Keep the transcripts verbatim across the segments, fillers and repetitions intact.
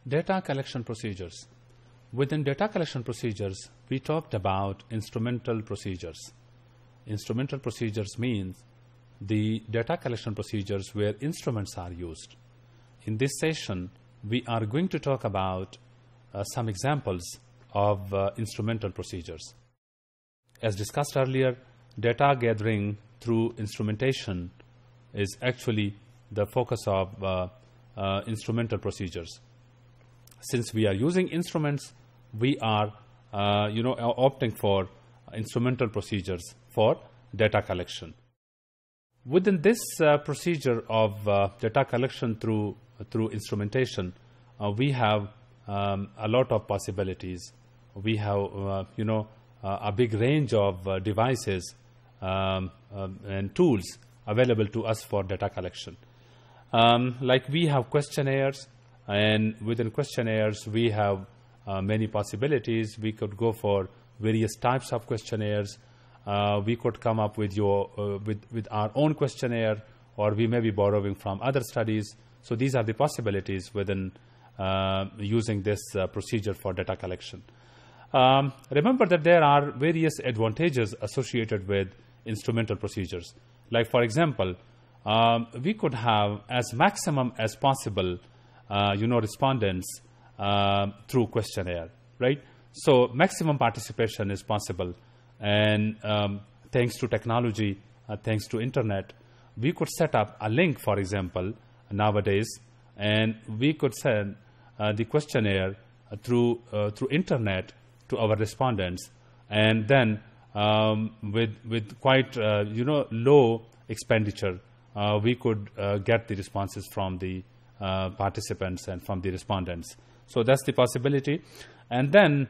Data collection procedures. Within data collection procedures, we talked about instrumental procedures. Instrumental procedures means the data collection procedures where instruments are used. In this session, we are going to talk about uh, some examples of uh, instrumental procedures. As discussed earlier, data gathering through instrumentation is actually the focus of uh, uh, instrumental procedures. Since we are using instruments, we are uh, you know, opting for instrumental procedures for data collection. Within this uh, procedure of uh, data collection through, through instrumentation, uh, we have um, a lot of possibilities. We have uh, you know, uh, a big range of uh, devices um, um, and tools available to us for data collection. Um, like we have questionnaires, and within questionnaires we have uh, many possibilities. We could go for various types of questionnaires. Uh, we could come up with your uh, with with our own questionnaire, or we may be borrowing from other studies. So these are the possibilities within uh, using this uh, procedure for data collection. Um, remember that there are various advantages associated with instrumental procedures. Like for example, um, we could have as maximum as possible Uh, you know, respondents uh, through questionnaire, right? So maximum participation is possible, and um, thanks to technology, uh, thanks to internet, we could set up a link, for example, nowadays, and we could send uh, the questionnaire uh, through uh, through internet to our respondents, and then um, with with quite uh, you know low expenditure, uh, we could uh, get the responses from the Uh, participants and from the respondents. So that's the possibility. And then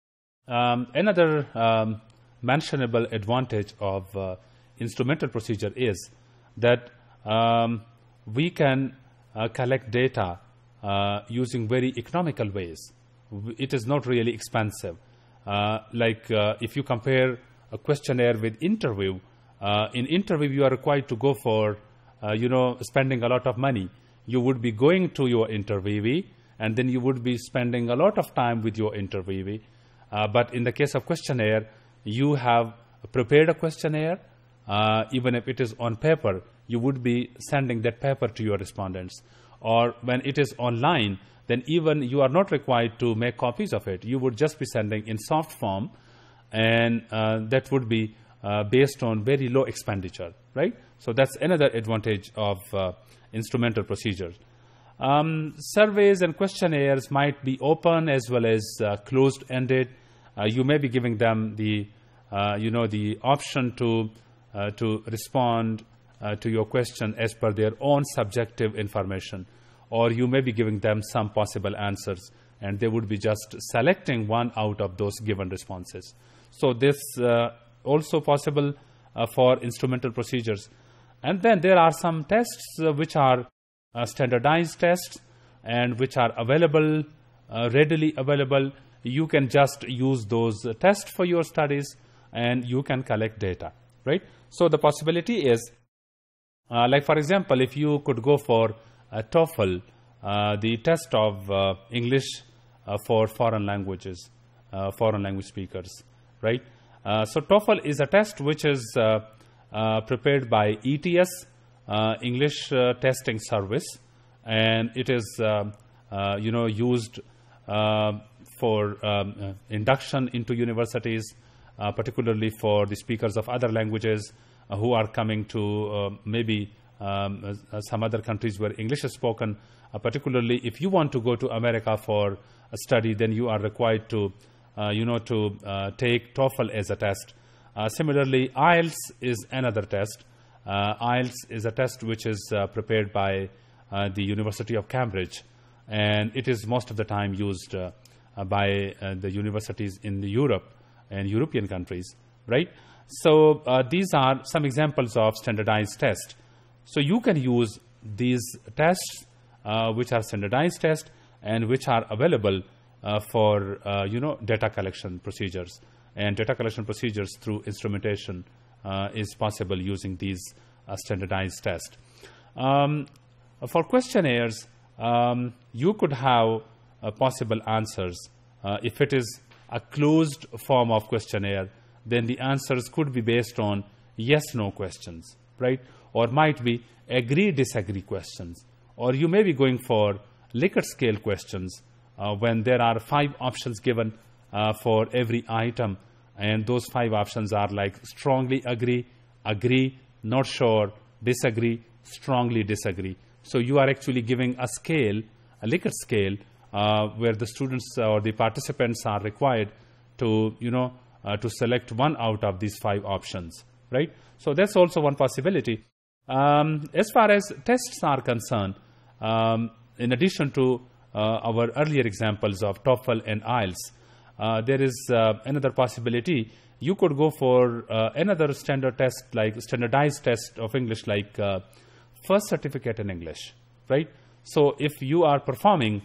um, another um, mentionable advantage of uh, instrumental procedure is that um, we can uh, collect data uh, using very economical ways. It is not really expensive. Uh, like uh, if you compare a questionnaire with interview, uh, in interview you are required to go for uh, you know spending a lot of money. You would be going to your interviewee, and then you would be spending a lot of time with your interviewee. Uh, but in the case of questionnaire, you have prepared a questionnaire. Uh, even if it is on paper, you would be sending that paper to your respondents. Or when it is online, then even you are not required to make copies of it. You would just be sending in soft form, and uh, that would be uh, based on very low expenditure, right? So that's another advantage of uh, instrumental procedures. Um, surveys and questionnaires might be open as well as uh, closed-ended. Uh, you may be giving them the, uh, you know, the option to uh, to respond uh, to your question as per their own subjective information, or you may be giving them some possible answers, and they would be just selecting one out of those given responses. So this uh, also possible uh, for instrumental procedures. And then there are some tests uh, which are uh, standardized tests and which are available, uh, readily available. You can just use those uh, tests for your studies, and you can collect data, right? So the possibility is, uh, like for example, if you could go for a TOEFL, uh, the test of uh, English uh, for foreign languages, uh, foreign language speakers, right? Uh, so TOEFL is a test which is uh, Uh, prepared by E T S, uh, English uh, Testing Service, and it is uh, uh, you know used uh, for um, uh, induction into universities, uh, particularly for the speakers of other languages uh, who are coming to uh, maybe um, uh, some other countries where English is spoken. Uh, particularly if you want to go to America for a study, then you are required to uh, you know to uh, take TOEFL as a test. Uh, similarly, I E L T S is another test. Uh, I E L T S is a test which is uh, prepared by uh, the University of Cambridge, and it is most of the time used uh, uh, by uh, the universities in the Europe and European countries, right? So uh, these are some examples of standardized tests. So you can use these tests, uh, which are standardized tests and which are available uh, for uh, you know data collection procedures. And data collection procedures through instrumentation uh, is possible using these uh, standardized tests. Um, for questionnaires, um, you could have uh, possible answers. Uh, if it is a closed form of questionnaire, then the answers could be based on yes-no questions, right? Or might be agree-disagree questions. Or you may be going for Likert scale questions uh, when there are five options given uh, for every item, and those five options are like strongly agree, agree, not sure, disagree, strongly disagree. So you are actually giving a scale, a Likert scale, uh, where the students or the participants are required to, you know, uh, to select one out of these five options, right? So that's also one possibility. Um, as far as tests are concerned, um, in addition to uh, our earlier examples of TOEFL and I E L T S, uh, there is uh, another possibility. You could go for uh, another standard test, like standardized test of English, like uh, first certificate in English, right? So if you are performing,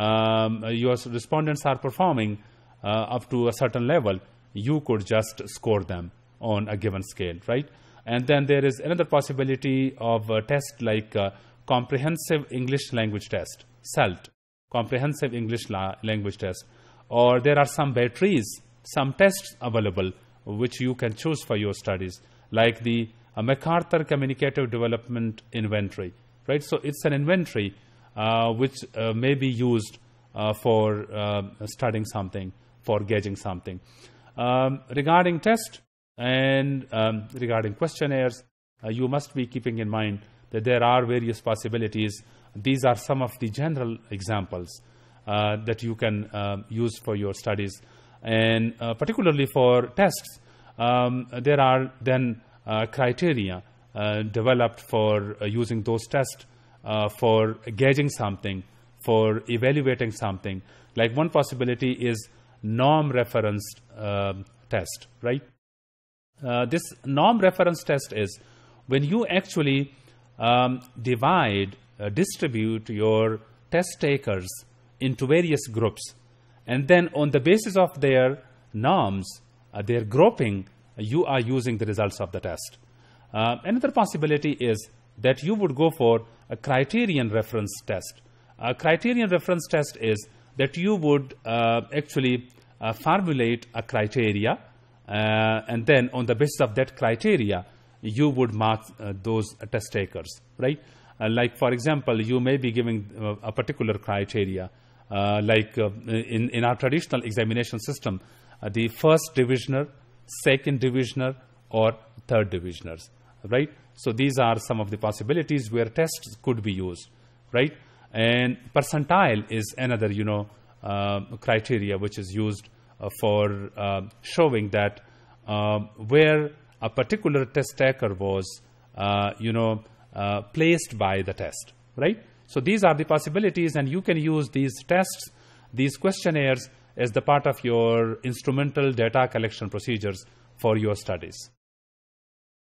um, your respondents are performing uh, up to a certain level, you could just score them on a given scale, right? And then there is another possibility of a test like uh, Comprehensive English Language Test, CELT, Comprehensive English La Language Test. Or there are some batteries, some tests available which you can choose for your studies, like the uh, MacArthur Communicative Development Inventory, right? So it's an inventory uh, which uh, may be used uh, for uh, studying something, for gauging something. Um, regarding test and um, regarding questionnaires, uh, you must be keeping in mind that there are various possibilities. These are some of the general examples uh, that you can uh, use for your studies. And uh, particularly for tests, um, there are then uh, criteria uh, developed for uh, using those tests uh, for gauging something, for evaluating something. Like one possibility is norm referenced uh, test, right? Uh, this norm reference test is when you actually um, divide, uh, distribute your test takers into various groups, and then on the basis of their norms, uh, their grouping, uh, you are using the results of the test. Uh, another possibility is that you would go for a criterion reference test. A criterion reference test is that you would uh, actually uh, formulate a criteria, uh, and then on the basis of that criteria, you would mark uh, those uh, test takers, right? Uh, like, for example, you may be giving uh, a particular criteria, uh, like uh, in, in our traditional examination system, uh, the first divisioner, second divisioner, or third divisioners, right? So these are some of the possibilities where tests could be used, right? And percentile is another, you know, uh, criteria which is used uh, for uh, showing that uh, where a particular test taker was, uh, you know, uh, placed by the test, right? So these are the possibilities, and you can use these tests, these questionnaires as the part of your instrumental data collection procedures for your studies.